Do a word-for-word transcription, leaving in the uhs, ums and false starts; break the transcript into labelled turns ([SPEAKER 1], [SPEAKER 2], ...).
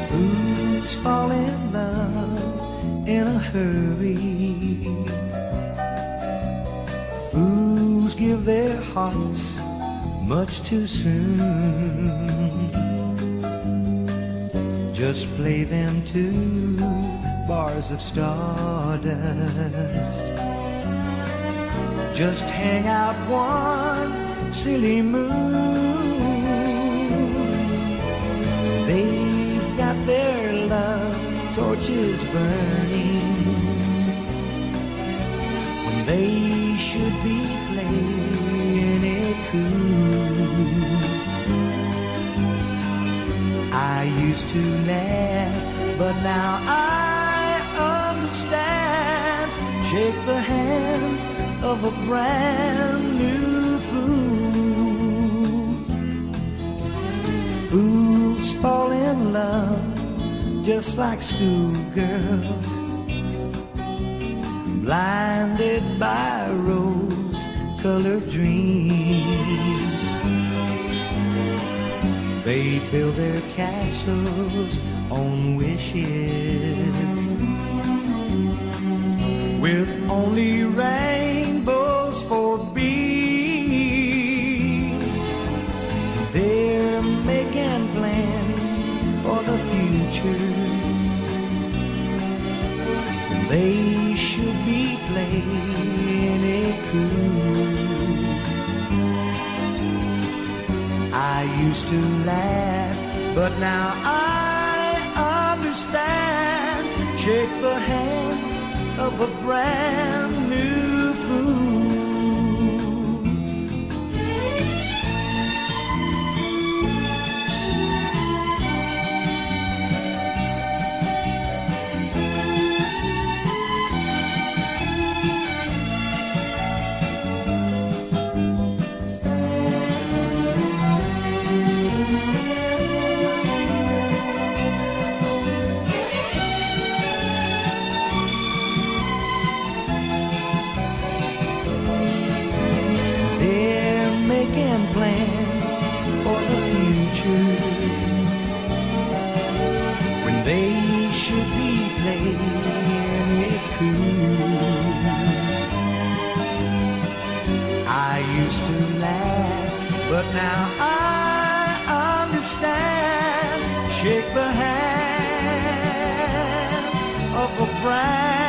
[SPEAKER 1] Fools fall in love in a hurry. Fools give their hearts much too soon. Just play them two bars of stardust. Just hang out one silly moon. They've got their love torches burning when they should be playing it cool. I used to laugh, but now I understand. Shake the hand of a brand new fool. Fools fall in love just like schoolgirls, blinded by rose-colored dreams. They build their castles on wishes with only rainbows for bees. They're making plans for the future. They should be playing it cool. I used to laugh, but now I understand. Shake the hand of a brand new fool. Plans for the future when they should be playing it cool. I used to laugh, but now I understand. Shake the hand of a brand